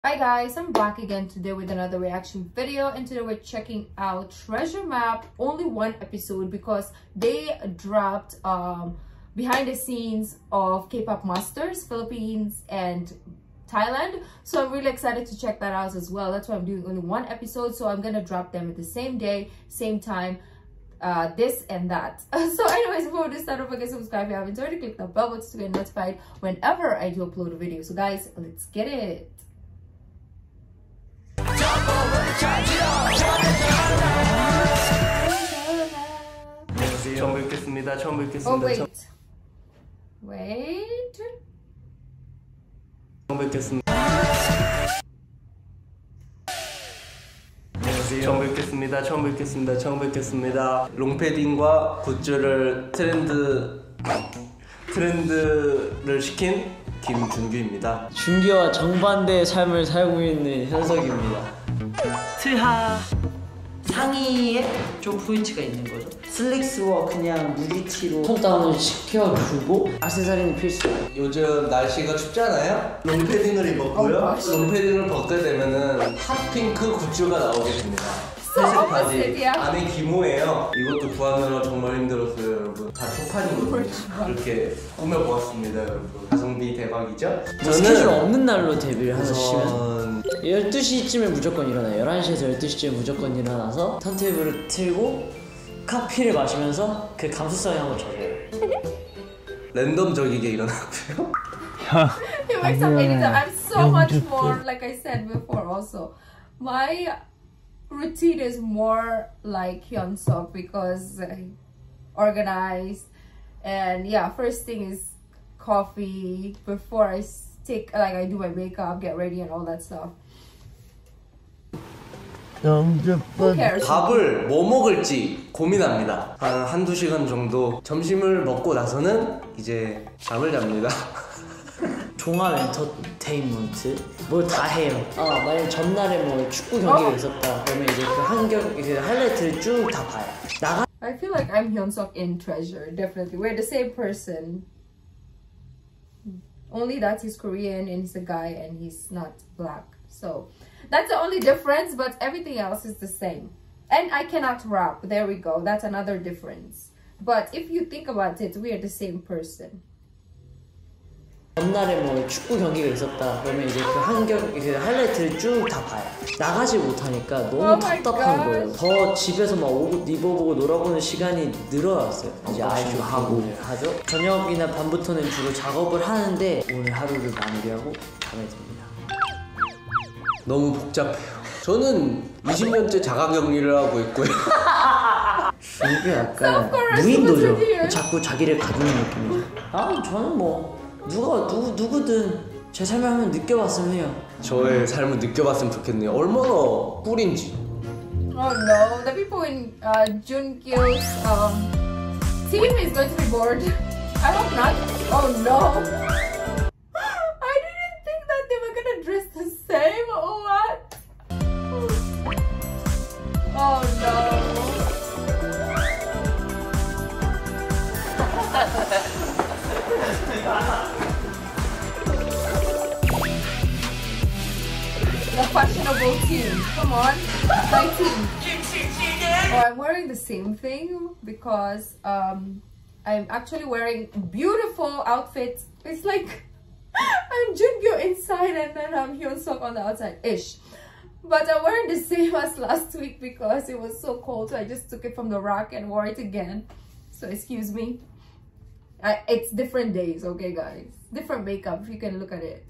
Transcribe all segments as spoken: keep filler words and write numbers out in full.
Hi guys, I'm back again today with another reaction video, and today we're checking out Treasure Map. Only one episode because they dropped um behind the scenes of K-pop Masters Philippines and Thailand, so I'm really excited to check that out as well. That's why I'm doing only one episode, so I'm gonna drop them at the same day, same time, uh this and that. So anyways, before we start, don't forget to subscribe if you haven't already. Click the bell button to get notified whenever I do upload a video. So guys, let's get it. 처음 뵙겠습니다. 처음 뵙겠습니다. Oh wait, wait. 처음 뵙겠습니다. 처음 뵙겠습니다. 처음 뵙겠습니다. 처음 뵙겠습니다. 롱패딩과 굿즈를 트렌드 트렌드를 시킨 김준규입니다. 준규와 정반대의 삶을 살고 있는 현석입니다. 트하 상의에 좀 포인트가 있는 거죠. 슬릭스와 그냥 무리티로 톤다운을 시켜주고 액세서리는 필수예요. 요즘 날씨가 춥잖아요. 롱패딩을 입었고요. 롱패딩을 벗게 되면은 핫핑크 굿즈가 나오게 됩니다. 회색 바지 안에 기모예요. 이것도 구하느라 정말 힘들었어요, 여러분. 다 초판이거든요. 이렇게 꾸며보았습니다, 여러분. 가성비 대박이죠? 저는 스케줄 없는 날로 데뷔를 하시면 열두 시쯤에 무조건 일어나요. 열한 시에서 열두 시쯤에 무조건 일어나서 턴테이블을 틀고 커피를 마시면서 그 감수성에 한번 젖어요. 랜덤적이게 일어나고요. You make some anytime. I'm so much more, like I said before also. My routine is more like Hyunsuk because uh, organized, and yeah, first thing is coffee before I take, like I do my makeup, get ready and all that stuff. Who cares? 밥을 뭐 먹을지 고민합니다. 한 한두 시간 정도 점심을 먹고 나서는 이제 잠을 잡니다. 종합 엔터테인먼트 뭘 다 해요. 아 만약 전날에 뭐 축구 경기가 어? 있었다 그러면 이제 그 한경 그 하이라이트를 쭉 다 봐요. 나가 I feel like I'm Hyunsuk in Treasure. Definitely, we're the same person. Only that he's Korean and he's a guy and he's not black. So that's the only difference, but everything else is the same. And I cannot rap. There we go. That's another difference. But if you think about it, we are the same person. 전날에 뭐 축구 경기가 있었다 그러면 이제 그 한경 그 하이라이트를 쭉 다 봐요. 나가지 못하니까 너무 Oh my 답답한 God. 거예요. 더 집에서 막 옷 입어보고 놀아보는 시간이 늘어났어요. 이제 아이쇼 하고 하죠. 저녁이나 밤부터는 주로 작업을 하는데 오늘 하루를 마무리하고 잠에 듭니다. 너무 복잡해요. 저는 이십 년째 자가격리를 하고 있고요. 준규 약간 무인도죠. 자꾸 자기를 가두는 느낌이죠. 아 저는 뭐 누가 누구 누구든 제 삶을 한번 느껴봤으면 해요. 저의 삶을 느껴봤으면 좋겠네요. 얼마나 꿀인지. Oh no, the people in uh, Junkyo's um, team is going to be bored. I hope not. Oh no. I didn't think that they were gonna dress the same. Oh what? Oh no. The fashionable team. Come on, my team. Oh, I'm wearing the same thing because um, I'm actually wearing beautiful outfits. It's like I'm Junkyo inside and then I'm Hyunsuk on the outside ish. But I'm wearing the same as last week because it was so cold. So I just took it from the rack and wore it again. So excuse me. I, it's different days, okay guys? Different makeup if you can look at it.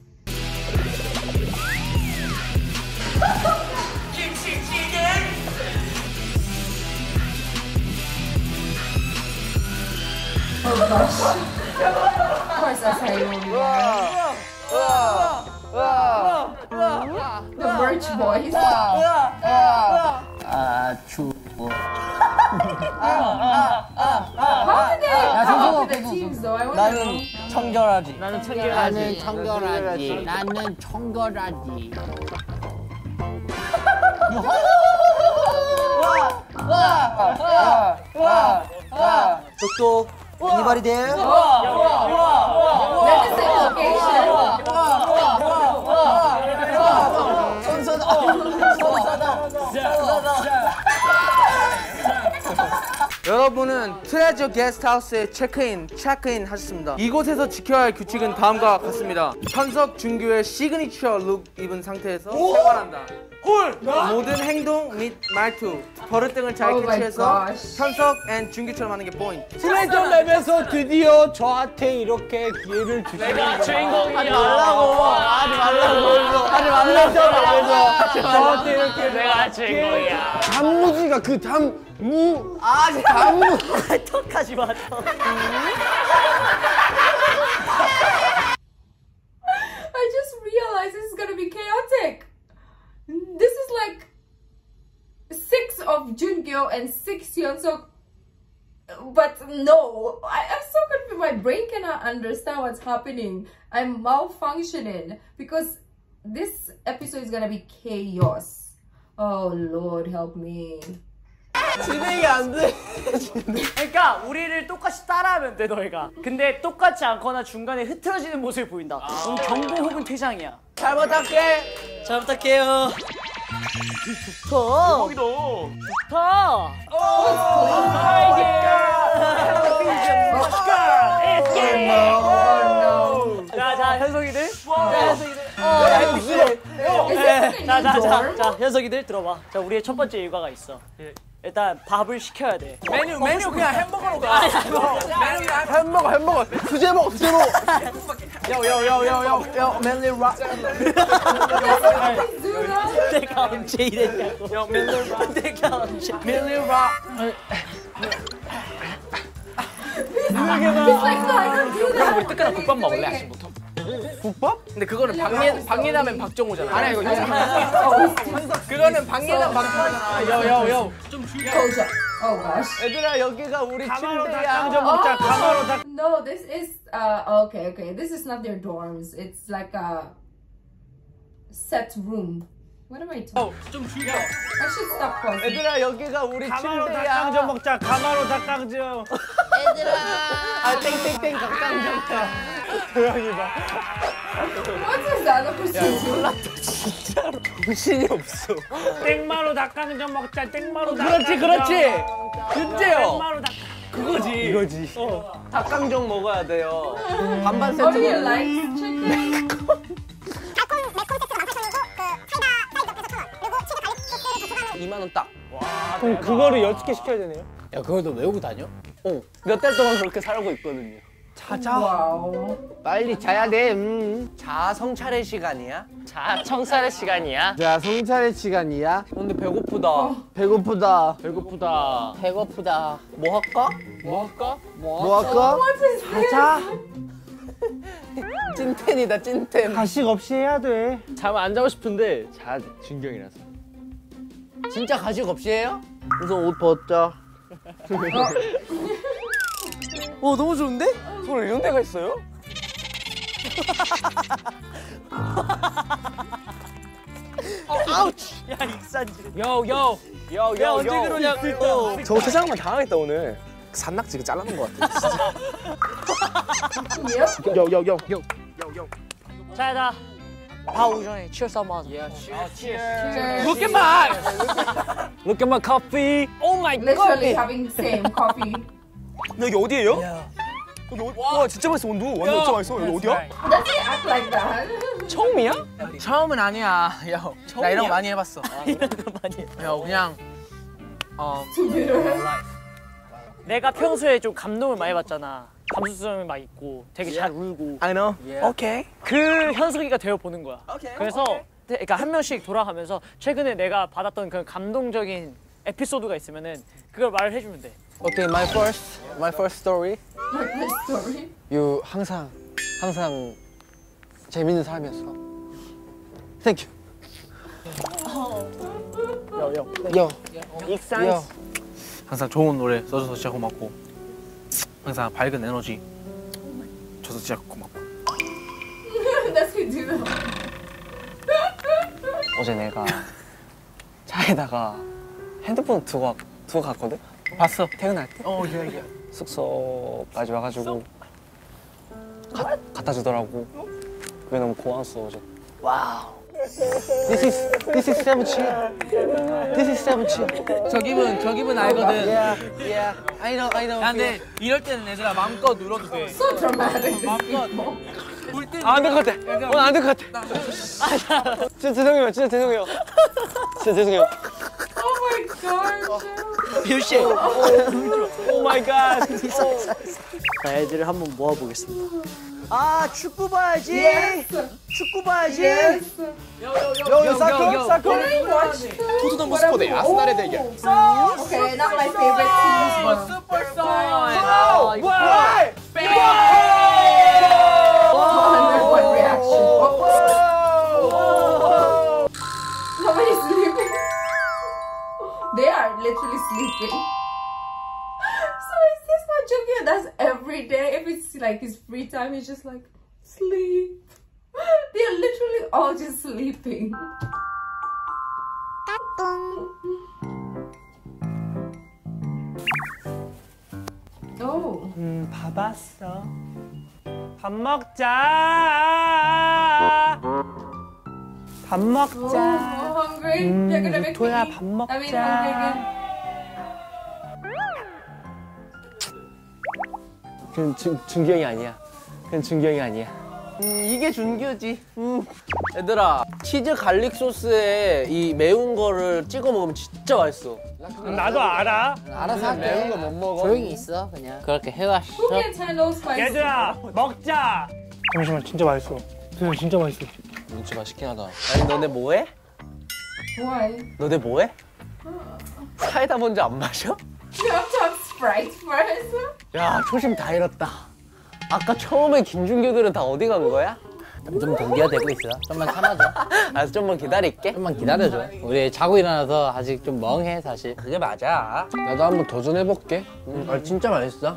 Oh gosh. Of course that's how you want. The Birch Boys. 아 추워. How did they come up with the teams though? I want to know. 청결하지. 나는 나는 청결하지. 청결하지. 나는 청결하지. 똑똑 Anybody there? That's the same location. 여러분은 트레저 게스트하우스에 체크인, 체크인 하셨습니다. 이곳에서 지켜야 할 규칙은 다음과 같습니다. 현석, 준규의 시그니처 룩 입은 상태에서 생활한다. 홀! 모든 행동 및 말투, 버릇 등을 잘 Oh my 캐치해서 gosh. 현석 앤 준규처럼 하는 게 포인트. 트레저 맵에서 드디어 저한테 이렇게 기회를 주시는 내가 주인공이야. 하지 말라고. 하지 말라고. 하지 말라고. 저한테 이렇게 내가 주인공이야. 단무지가 그 단무 아, 단무. 턱하지 마. 턱. I just realized this is gonna be chaotic. This is like six of Junkyo and six Hyunsuk. But no, I, I'm so confused. My brain cannot understand what's happening. I'm malfunctioning because this episode is gonna be chaos. Oh Lord, help me. 진행이 안 돼. 그러니까 우리를 똑같이 따라하면 돼 너희가. 근데 똑같지 않거나 중간에 흐트러지는 모습을 보인다. 그럼 경고 혹은 퇴장이야. 잘 부탁해. 잘 부탁해요. 좋다. 대박이다. 좋다. 자자 현석이들. 자 현석이들. 자자자 자 현석이들 들어봐. 자 우리의 첫 번째 일과가 있어. 일단 밥을 시켜야 돼. 메뉴 메뉴 그냥 햄버거로 가. 메뉴 그냥 햄버거 햄버거. 수제버거 수제버거. 요요요요요 멜리 락. 내가 언제 이랬냐고. 요 멜리 락. 내가 언제. 멜리 락. It's like, no, I don't do that. 우리 뜨끈한 국밥 먹을래 아침부터? 국밥? 근데 그거는 박예 박예남엔 박정우잖아. 아니야 이거 현석. 그거는 박예남 박정우잖아. 요요요. Koja. Oh gosh. 얘들아 여기가 우리 침대야. Oh, no, this is uh okay, okay. This is not their dorms. It's like a set room. What am I talking? 좀 줄여. I should stop pausing. 얘들아 여기가 우리 침대야. 닭강정 먹자. 가마로 닭강정. 아 땡땡땡 닭강정. 조용히 봐. What is the other person doing? 정신이 없어. 땡마로 닭강정 먹자. 땡마로 그렇지 그렇지. 진짜요. 땡마로 닭. 그거지. 이거지. 어. 닭강정 먹어야 돼요. 반반 세트. Oh, you like chicken? 이만 원 딱. 그럼 그거를 여섯 개 시켜야 되네요. 야 그걸 너 외우고 다녀? 어. 몇 달 동안 그렇게 살고 있거든요. 자자. Wow. 빨리 자야 돼. 음. 자 성찰의 시간이야. 자 청살의 시간이야. 자, 성찰의 시간이야. 근데 배고프다. 배고프다. 배고프다. 배고프다. 뭐 할까? 뭐 할까? 뭐 할까? What is this? 자, 찐텐이다 찐텐. 가식 없이 해야 돼. 잠 안 자고 싶은데 자 준경이라서. 진짜 가식 없이 해요? 우선 옷 벗자. 어 너무 좋은데? 손에 이런 데가 있어요? 어, 아우치! 야 익산지. 요요 요요 야 언제 그러냐고. 저 세상만 당하겠다 오늘. 산낙지가 잘라놓은 것 같아. Yep. 요요요 요. 자자. 밥 오기 전에 치얼스 한번 하자. Cheers. Look at my. Look at my coffee. Oh my Literally god. having same coffee. 여기 어디예요? 여기 어, 와 진짜 맛있어 원두. 완전 진짜 맛있어. 여기 어디야? Does he act like that? 처음이야? 처음은 아니야. 야, 나 이런 거 많이 해봤어. 이런 거 많이 해. 야, 그냥 어 내가 평소에 좀 감동을 많이 받잖아. 감수성이 막 있고 되게 잘 울고. I know. 오케이. 그 현석이가 되어 보는 거야. 그래서 그러니까 한 명씩 돌아가면서 최근에 내가 받았던 그런 감동적인 에피소드가 있으면은 그걸 말을 해주면 돼. Okay, my first, my first story. Like this story. You 항상, 항상 재밌는 사람이었어. Thank you. 여, 여. 요. 익산. 요. 항상 좋은 노래 써줘서 진짜 고맙고 항상 밝은 에너지 줘서 진짜 고맙고. Does he do that? 어제 내가 차에다가 핸드폰 두고, 가- 두고 갔거든? 봤어. 퇴근할 때? 어, 예, 예. 숙소까지 와가지고 가, 갖다 주더라고. 그게 너무 고마웠어 어제. 와우. This is this is seventeen. This is seventeen. 저 기분 저 기분 알거든. Yeah, yeah. I know, I know. 야, 근데 이럴 때는 얘들아 마음껏 눌러도 돼. So dramatic. 마음껏. 울 때는 아, 안 될 것 같아. 오늘 안 될 것 같아. 아, 진짜 죄송해요. 진짜 죄송해요. 진짜 죄송해요. Oh my god. 뷰씨. 오 마이 갓. 자, 애들을 한번 모아보겠습니다. 아, 축구 봐야지. Yes. 축구 봐야지. Yes. 요, 사커, 사커. Can I watch too? 토트넘 스포대 아스날의 대결. Okay, not my favorite teams. 슈퍼스타. Why? Under one reaction. Nobody's sleeping. They are literally sleeping. So is this what Jungkook does every day? If it's like his free time, he's just like sleep. They're literally all just sleeping. Oh. 음, 밥 왔어. 밥 먹자. 밥 Oh, 먹자. hungry? 음, You're gonna make 토야, me 밥 eat. I mean, hungry 먹자. again. 그건 준, 준규 형이 아니야. 그건 준규 형이 아니야. 음, 이게 준규지. 음. 얘들아, 치즈 갈릭 소스에 이 매운 거를 찍어 먹으면 진짜 맛있어. 나도 알아. 알아서 할게. 매운 거 못 먹어. 조용히 있어 그냥. 그렇게 해왔어. Who can handle spicy? 얘들아, 먹자. 잠시만, 진짜 맛있어. 진짜, 진짜 맛있어. 진짜 맛있긴 하다. 아니 너네 뭐해? Why? 너네 뭐해? 사이다 먼저 안 마셔? You have to have Sprite first. 야, 초심 다 잃었다. 아까 처음에 김준규들은 다 어디 간 거야? 좀 동기화되고 있어. 좀만 참아줘. 아, 좀만 기다릴게. 좀만 기다려줘. 우리 자고 일어나서 아직 좀 멍해 사실. 그게 맞아. 나도 한번 도전해볼게. 음, 아, 진짜 맛있어.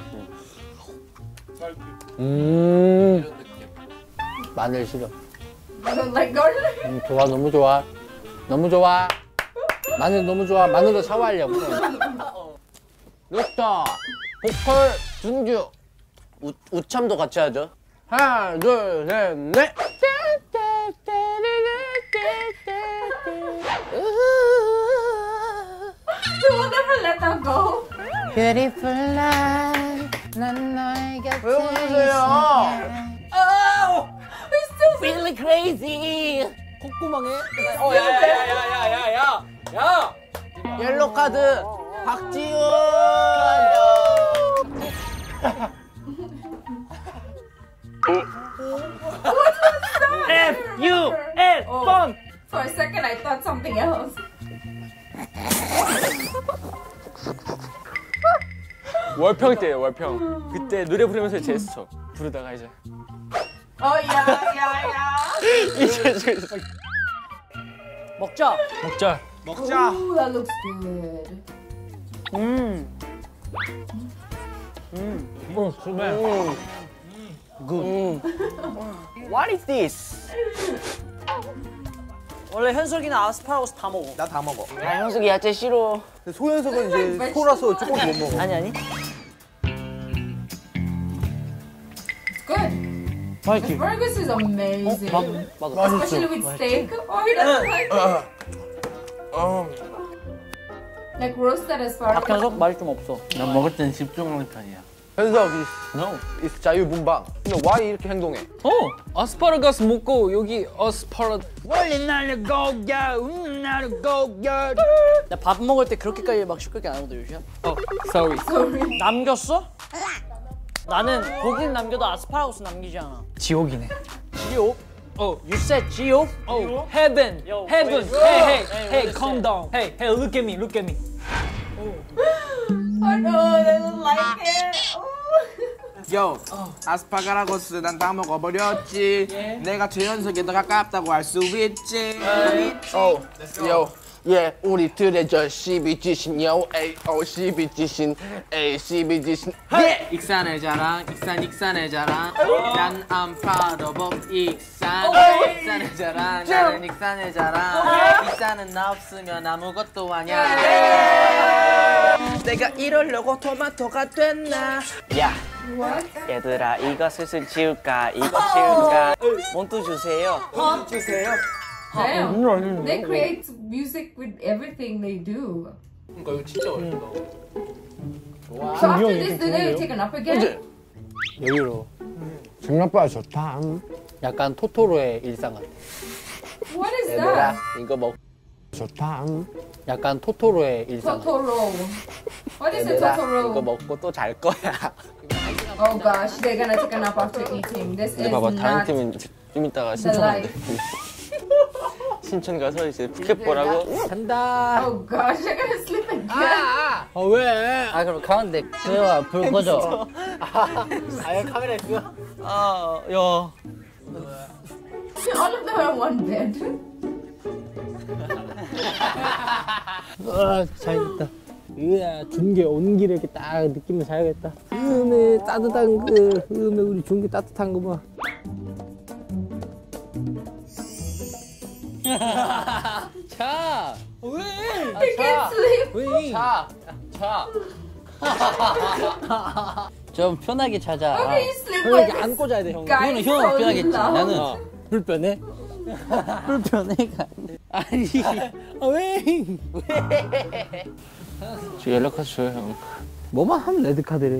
음. 마늘 싫어. I don't like garlic. 음, 좋아 너무 좋아. 너무 좋아. 마늘 너무 좋아. 마늘로 샤워하려고. 룩터, 보컬, 준규. 우, 우참도 같이 하죠. 하나, 둘, 셋, 넷. You will never let that go. Beautiful life. 난 너의 곁에 왜 웃으세요? Oh, we're still Feeling crazy. 콧구멍에. 어, 야, 야, 야, 야, 야, 야, 야, 야. 옐로 카드, 박지훈. F U N 뻔. For a second, I thought something else. 월평 때예요, 월평. 그때 노래 부르면서 제스처 부르다가 이제 Oh yeah, yeah, yeah. 이제 제스처. 먹자. 먹자. 먹자. Ooh, that looks good. 음. 음. 음, 정말. 굿. What is this? 원래 현석이는 아스파라거스 다 먹어. 나 다 먹어. 아, 현석이 야채 싫어. 소현석은 이제 소라서 조금 못 먹어. 아니 아니. It's good. This burgers is amazing. 맞아. Especially with steak. Oh, he doesn't like it. Like roasted asparagus. 박현석 말이 좀 없어. 난 먹을 땐 집중하는 편이야. 현석, no, it's 자유분방. 근데 why 이렇게 행동해? 어, 아스파라거스 먹고 여기 아스파라. 원래 나를 고야, 음, 나를 고야. 나 밥 먹을 때 그렇게까지 막 시끄럽게 안 하거든 요즘. 어, sorry. Sorry. 남겼어? 나는 고기는 남겨도 아스파라거스 남기지 않아. 지옥이네. 지옥? 어, You said 지옥? oh, heaven, Yo, heaven. wait. Hey, hey, Hey, hey, what calm is down. Hey, hey, look at me, look at me. Oh no, they don't like it. Oh. 요, 아스파라거스 난 다 먹어버렸지. 내가 최현석이 더 가깝다고 할 수 있지. 어, 요, 예, 우리 둘의 저 십이지신 요, 에이, 오, 십이지신, 에이, 십이지신, 예. 익산의 자랑, 익산 익산의 자랑. 난 I'm proud of 익산. 익산의 자랑, 나는 익산의 자랑. 익산은 나 없으면 아무것도 아니야. 내가 이러려고 토마토가 됐나? 야, What? 얘들아, 이거 슬슬 지울까? 이거 지울까? 몬투 주세요. Huh? 주세요. Damn. They create music with everything they do. 그러니까 이거 진짜 어렵다. So after this, do they take a nap again? 여유로. 생각보다 좋다. 약간 토토로의 일상 같아. What is 얘들아 that? 이거 먹 좋다. 약간 토토로의 일상. Totoro. What is a 얘들아 Totoro? 이거 먹고 또 잘 거야. Oh gosh, they're gonna take a nap after eating. This is 봐봐 다른 not 팀은 좀 이따가 the 신청한대. life. 신촌 가서 이제 푸켓 보라고. 간다. Oh gosh, they're gonna sleep again. 아 왜? 아 그럼 가운데 그래와 불 꺼줘. 아예 카메라에 끄. 아, 야. All of them are one bed. 아 잘겠다. 이야 준게 온 길에 이렇게 딱 느끼면 자야겠다. 음에 따뜻한 그 음에 우리 준게 따뜻한 거 봐. 자 왜? They can't sleep. 왜? 자 자. 좀 편하게 자자. How can you sleep 이렇게 with 안고 자야 돼 형. guy 이거는 형은 so 편하겠지. loud? 나는 불편해. 불편해가 아니 아, 왜? 왜? 저 연락처 줘요 형. 뭐만 하면 레드카드래.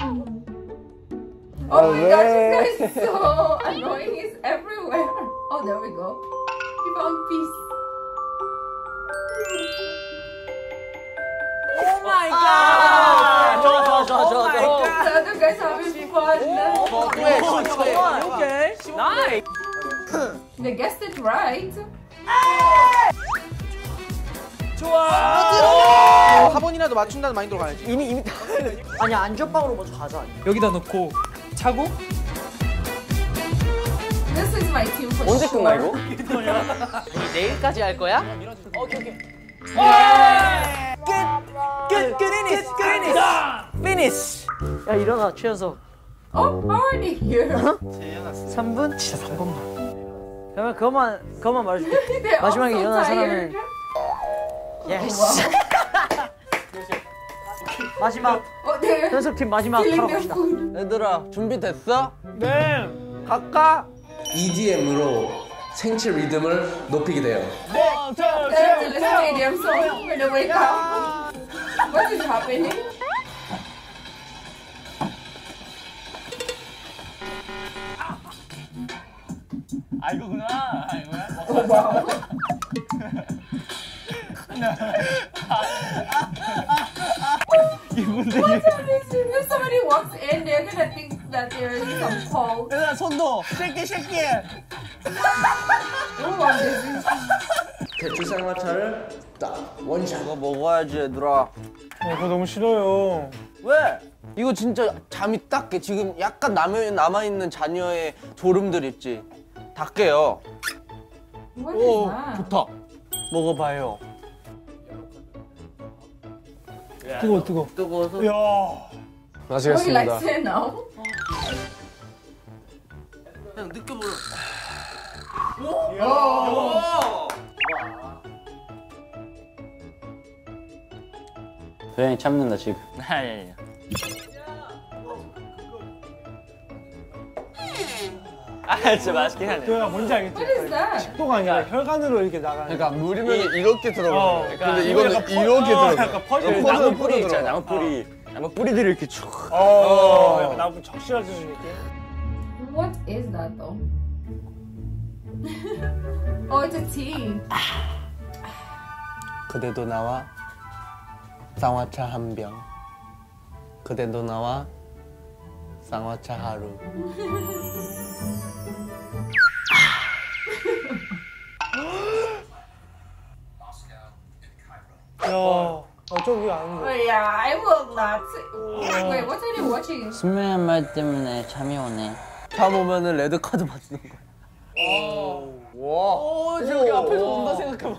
Oh my gosh, this guy is so annoying. He's everywhere. Oh, there we go. He found peace. Oh my god! 좋아 좋아 좋아 좋아. The other guy's having fun. Okay. Nice. They guessed it right. 사 번이라도 맞춘다는 마인드로 가야지. 이미 이미 아니 안전빵으로 먼저 가자. 여기다 넣고 차고. This is my team for 언제 sure. 끝나 이거? 아니 내일까지 할 거야? 오케이 오케이. 끝! 끝이니스! 끝이니스! 피니시! 야 일어나 최연석. Oh, already here. 삼 분? 진짜 삼 분만. 그러면 그것만 그것만 말해줄게. They're all 마지막에 so 일어난 tired. 사람은 예스. 마지막 Oh, they're 연석 팀 마지막 feeling 하러 their 갑시다. food. 얘들아 준비됐어? 네. 갈까? 이디엠으로 생체 리듬을 높이게 돼요. They're to listen to E D M song when they wake up. What is happening? 아 이거구나. 아 이거야? Oh wow. What happened? If somebody walks in, they're gonna think that there is some call. 얘들아 손도 쉐키 쉐키. Oh wow, this is. 대추 쌍화차를 딱 원샷. 이거 먹어야지 얘들아. 그거 너무 싫어요. 왜? 이거 진짜 잠이 딱 깨. 지금 약간 남아, 남아있는 자녀의 졸음들 있지. 다 깨요. What is that? 좋다. 먹어봐요. 뜨거 뜨거. 뜨거워서. 야. Oh, he likes it now. 그냥 느껴보려. 도현이 참는다 지금. 아야야. 아 진짜 맛있긴 하네. 도현아 뭔지 알겠지? What is that? 속도가 아니라 혈관으로 이렇게 나가는. 그러니까 물이면 이렇게 들어가. 어, 근데 이거는 약간 퍼- 이렇게 어, 들어가. 약간 퍼져. 이거 나무 퍼져, 뿌리 퍼져 있잖아, 들어가. 나무 뿌리. 나무 뿌리들이 이렇게 쭉. 어, 약간 나무 적실해지는 느낌. What is that though? Oh, it's a tea. 그대도 나와 쌍화차 한 병. 그대도 나와 쌍화차 하루. 야, 어, 저기 아는데. Oh yeah, I will not. Wait, what are you watching? 순명한 말 때문에 잠이 오네. 잠 오면은 레드 카드 받는 거야. 와. 오, 저기 앞에서 온다 생각해봐.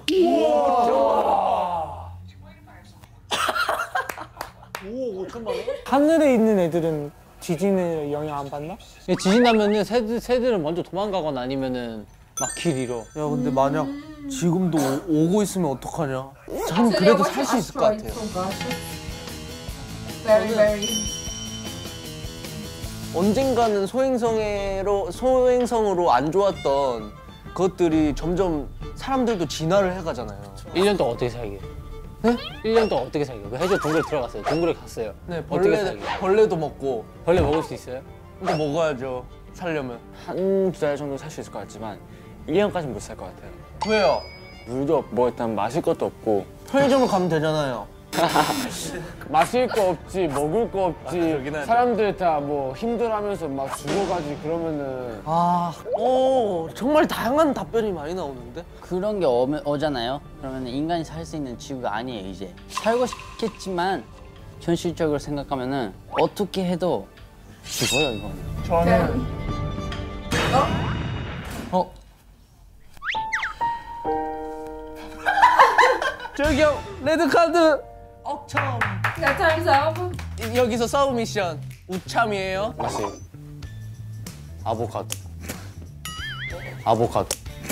하늘에 있는 애들은 지진에 영향 안 받나? 지진 나면은 새들 새들은 먼저 도망가거나 아니면은 막 길 잃어. 야, 근데 만약 지금도 오, 오고 있으면 어떡하냐? 전 So 그래도 they're 살 수 watching 있을 것 같아요. asteroids, oh gosh. Very, very. 언젠가는 소행성으로 소행성으로 안 좋았던 그것들이 점점 사람들도 진화를 해가잖아요. 일 년 동안 어떻게 살게? 네? 일 년 동안 어떻게 살게? 그 해저 동굴에 들어갔어요. 동굴에 갔어요. 네, 어떻게 벌레, 살게? 벌레도 먹고. 벌레 먹을 수 있어요? 근데 먹어야죠, 살려면. 한 두 달 정도 살 수 있을 것 같지만 일 년까지는 못 살 것 같아요. 왜요? 물도 없고 뭐 일단 마실 것도 없고 편의점을 가면 되잖아요. 마실 거 없지 먹을 거 없지 아, 사람들 다 뭐 힘들어하면서 막 죽어가지 그러면은 아, 오, 정말 다양한 답변이 많이 나오는데? 그런 게 오, 오잖아요. 그러면 인간이 살 수 있는 지구가 아니에요 이제. 살고 싶겠지만 현실적으로 생각하면은 어떻게 해도 죽어요 이거는. 저는 어? 저기요, 레드카드 억참. Yeah, time's up. 여기서 서브 미션 우참이에요. 맛이 아보카도 아보카도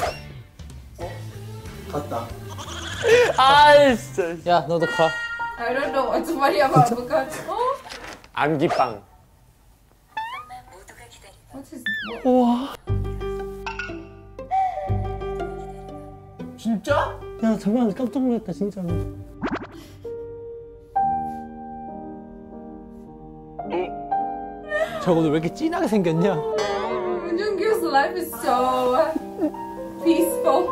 갔다. 아, 진짜. 야 너도 가. I don't know what's funny about avocado. Oh, 안기빵 what is what? 진짜? 야 잠깐 깜짝 놀랐다 진짜로. 저거 오늘 왜 이렇게 진하게 생겼냐? Jungkook's life is so peaceful.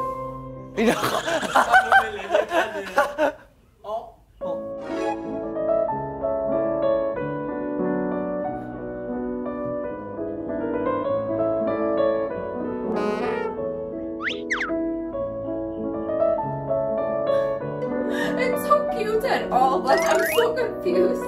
It's so cute at all, but I'm so confused.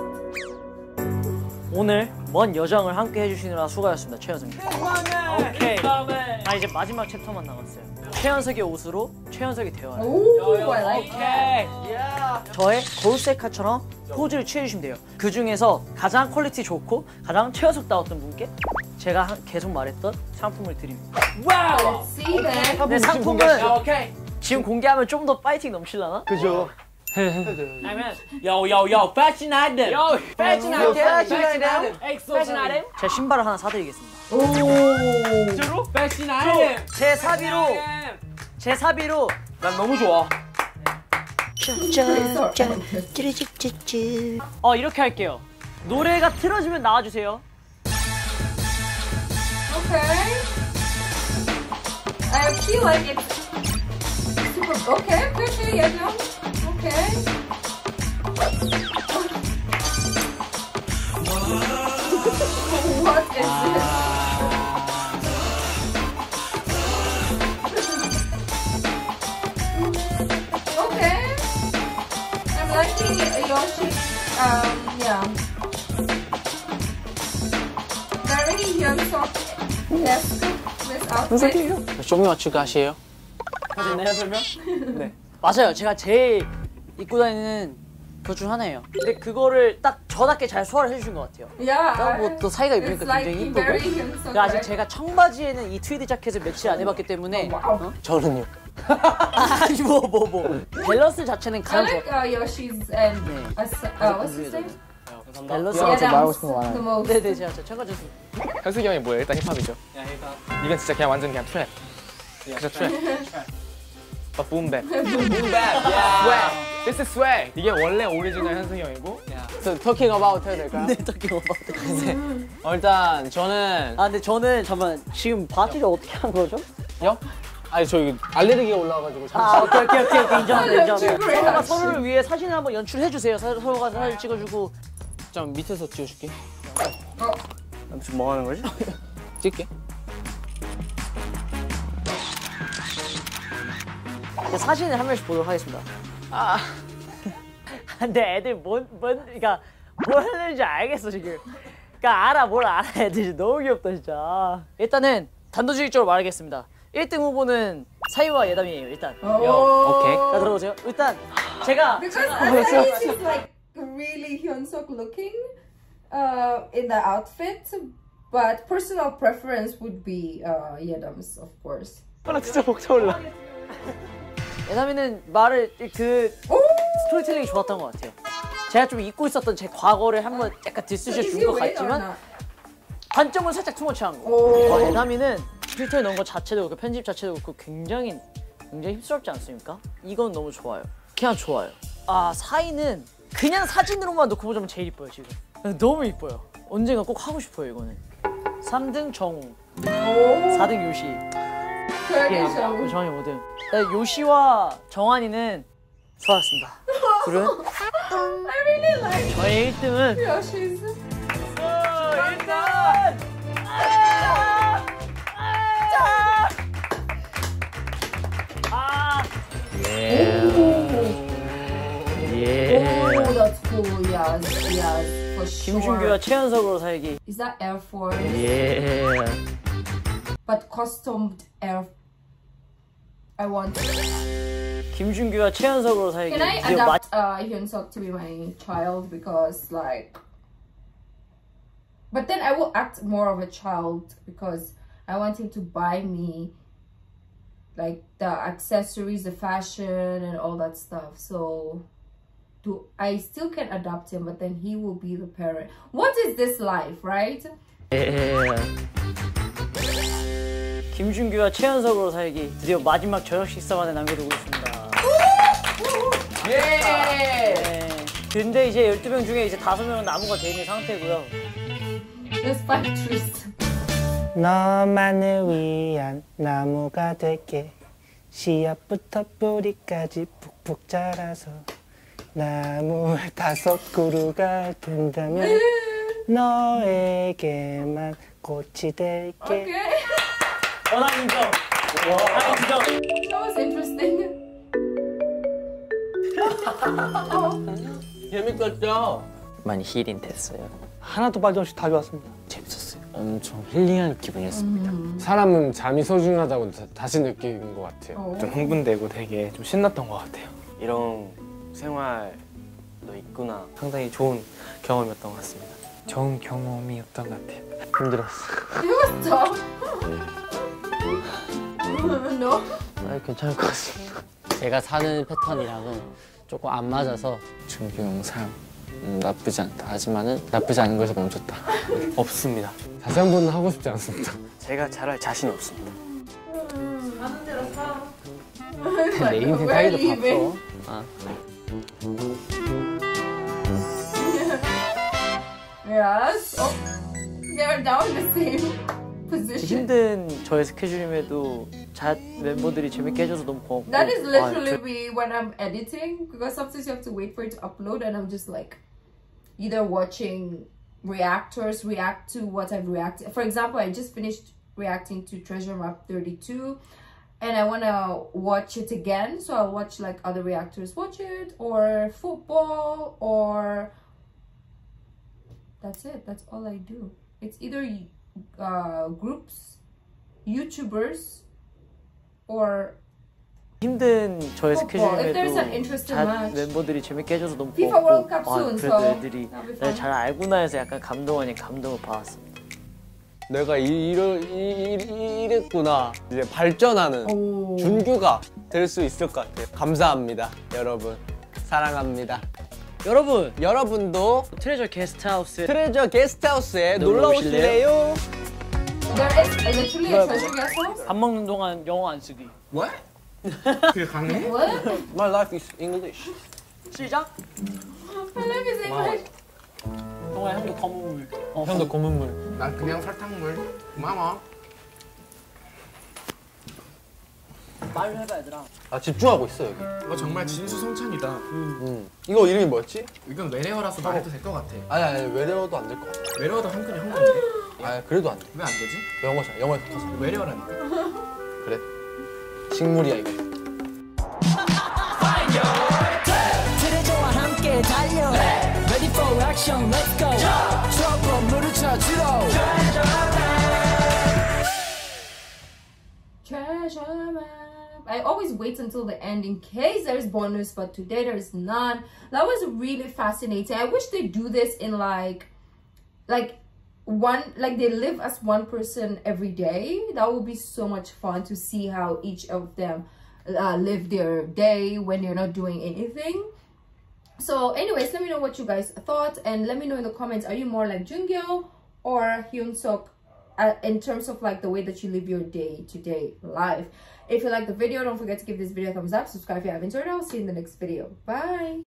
오늘 먼 여정을 함께 해주시느라 수고하셨습니다, 최현석님. 오케이. 아 이제 마지막 챕터만 남았어요. 최현석의 옷으로 최현석이 되어요. Ooh, I like that. 저의 거울 셀카처럼 포즈를 취해주시면 돼요. 그 중에서 가장 퀄리티 좋고 가장 최현석다웠던 분께 제가 한- 계속 말했던 상품을 드립니다. Let's see that. 근데 상품은 지금 공개하면 좀 더 파이팅 넘치려나? 그죠. 아니면 요요요 패션 아이템. 요 패션 아이템. 패션 아이템. 패션 아이템. 제가 신발을 하나 사드리겠습니다. 진짜로? 패션 아이템. 제 사비로 제 사비로 난 너무 좋아. 어 이렇게 할게요. 노래가 틀어지면 나와주세요. Okay. I feel like it's super. Okay, okay, okay, yeah, no. Okay. What is this? Okay. I'm liking Yoshi. Um, yeah. Very Hyunsuk-esque with outfit. 쇼미와 추가하시에요? 하셨나요 설명? 네. 맞아요. 제가 제일 입고 다니는 것 중 하나예요. 근데 그거를 딱 저답게 잘 소화를 해주신 것 같아요. Yeah. 뭐 또 사이가 It's 입으니까 like 굉장히 very 이쁘고. Hyunsuk. 근데 아직 제가 청바지에는 이 트위드 자켓을 며칠 안 해봤기 때문에 어? 저는요. 아니 뭐뭐 뭐. 밸런스 자체는 I 가장 like 좋아. uh, Yoshi's and uh, uh, what's his name? 밸런스 Yeah, 자체 that was the most. 네네 제가 저 청바지 현석이 형이 뭐예요? 일단 힙합이죠. 이건 진짜 그냥 완전 그냥 트랩. 진짜 트랩. 어, 붐백. 붐백. swag. This is swag. 이게 원래 오리지널 현석이 형이고. 저 토킹 어바웃 해도 될까요? 네 토끼 오빠. 어, 일단 저는 아 근데 저는 잠깐 지금 바지를 어떻게 한 거죠? 요? 아니 저 이거 알레르기가 올라와가지고 아 오케이 오케이 오케이 오케이 인정합니다 인정합니다. 그래. 서로가 서로를 위해 사진을 한번 연출해 주세요. 서로가 사진 찍어주고. 좀 밑에서 찍어줄게. 지금 뭐 하는 거지? 찍게. 근데 사진을 한 명씩 보도록 하겠습니다. 아 근데 애들 뭔, 뭔 그러니까 뭘 하는지 알겠어 지금. 그러니까 알아 뭘 알아 애들이 너무 귀엽다 진짜. 일단은 단도직입적으로 말하겠습니다. 일 등 후보는 사이와 예담이에요 일단. 오케이. 자 들어보세요. 일단 제가 Because I think she's like really Hyunsuk looking uh, in the outfit, but personal preference would be uh, Yedam's, of course. 아, 나 진짜 목 차올라. 예담이는 말을 그 스토리텔링이 좋았던 것 같아요. 제가 좀 잊고 있었던 제 과거를 한번 약간 디스셔 준 것 같지만 단점은 살짝 투머치한 거. 어, 예담이는 필터에 넣은 거 자체도 그렇고 편집 자체도 그렇고 굉장히 굉장히 힘스럽지 않습니까? 이건 너무 좋아요. 그냥 좋아요. 아 사인은 그냥 사진으로만 놓고 보자면 제일 이뻐요 지금. 너무 이뻐요. 언젠가 꼭 하고 싶어요 이거는. 삼 등 정우, 사 등 요시. 예, 정확히 오 등. 요시와 정한이는 좋았습니다. 둘은 I really like 저의 일 등은 Yoshi's. 일단 아 Oh, that's cool. Yes, yes, for sure. 김준규와 최연석으로 살기. Is that Air Force? Yeah. But customed Air. I want. 김준규와 최연석으로 살기. Can I adopt uh, Hyunsuk to be my child because like. But then I will act more of a child because I want him to buy me like the accessories, the fashion, and all that stuff. So. Do I still can adopt him, but then he will be the parent. What is this life, right? Yeah. 김준규와 최연석으로 살기 드디어 마지막 저녁 식사만에 남겨두고 있습니다. 예. 네. 근데 이제 열두 명 중에 이제 다섯 명은 남은 거 돼 있는 상태고요. Let's fight trees. 너만을 위한 나무가 될게. 씨앗부터 뿌리까지 푹푹 자라서. 나무 다섯 그루가 된다면 너에게만 꽃이 될게. Okay. 원한 인정. 원한 인정. That was interesting. 재밌었죠? 많이 힐링 됐어요. 하나도 빠짐없이 다 좋았습니다. 재밌었어요. 엄청 힐링한 기분이었습니다. 사람은 잠이 소중하다고 다, 다시 느낀 것 같아요. 어. 좀 흥분되고 되게 좀 신났던 것 같아요. 이런 생활도 있구나. 상당히 좋은 경험이었던 것 같습니다. 좋은 경험이었던 것 같아요. 힘들었어. It was tough. No. 아, 괜찮을 것 같습니다. 제가 사는 패턴이랑은 조금 안 맞아서 준규 영상 음, 나쁘지 않다. 하지만은 나쁘지 않은 것이 멈췄다. 없습니다. 자세한 분은 하고 싶지 않습니다. 제가 잘할 자신이 없습니다. 하는 대로 사. 내 인생 살기도 바빠. 아. Yes. Oh, they're down in the same position. 힘든 저의 스케줄임에도 자, 멤버들이 재밌게 해줘서 너무 고맙고. That is literally 아, 저... me when I'm editing because sometimes you have to wait for it to upload and I'm just like either watching reactors react to what I've reacted. For example, I just finished reacting to Treasure Map thirty-two and I want to watch it again, so I'll watch like other reactors watch it, or football, or that's it. That's all I do. It's either uh, groups, YouTubers, or 힘든 저의 football. If there's an 스케줄임에도 interesting 자, match. 멤버들이 재밌게 해줘서 너무 FIFA 고맙고. World Cup 아, soon, 그래도 so 애들이 that'll be 날 fun. 잘 알구나 해서 약간 감동 아닌 감동을 받았습니다. 내가 이, 이러, 이, 이, 이랬구나. 이제 발전하는 오. 준규가 될 수 있을 것 같아요. 감사합니다, 여러분. 사랑합니다. 여러분, 여러분도 트레저 게스트하우스 트레저 게스트하우스에 놀러 놀러 오실래요? There is literally a treasure guest house. 밥 먹는 동안 영어 안 쓰기. What? 그게 가능해? What? My life is English. 시작. My life is English. 동아 형도 검은 물. 어, 형도 검은 물. 난 그냥 설탕물. 고마워. 말로 해봐 얘들아. 아 집중하고 있어 여기. 너 정말 진수성찬이다. 음. 이거 이름이 뭐였지? 이건 외래어라서 말해도 될 것 같아. 아니 아니 외래어도 안 될 것 같아. 외래어도 한글이 한글인데? 아 그래도 안 돼. 왜 안 되지? 영어잖아. 영어에서 터서. 외래어라니까. 그래. 식물이야 이거. 트레저와 함께 달려 Ready for action, let's go 추억 건물을 찾으러 Treasure map. I always wait until the end in case there's bonus, but today there's none. That was really fascinating. I wish they do this in like, like one, like they live as one person every day. That would be so much fun to see how each of them uh, live their day when they're not doing anything. So anyways, let me know what you guys thought and let me know in the comments, are you more like Jungyo or Hyunsuk uh, in terms of like the way that you live your day-to-day life. If you like the video, don't forget to give this video a thumbs up, subscribe if you haven't already. I'll see you in the next video. Bye.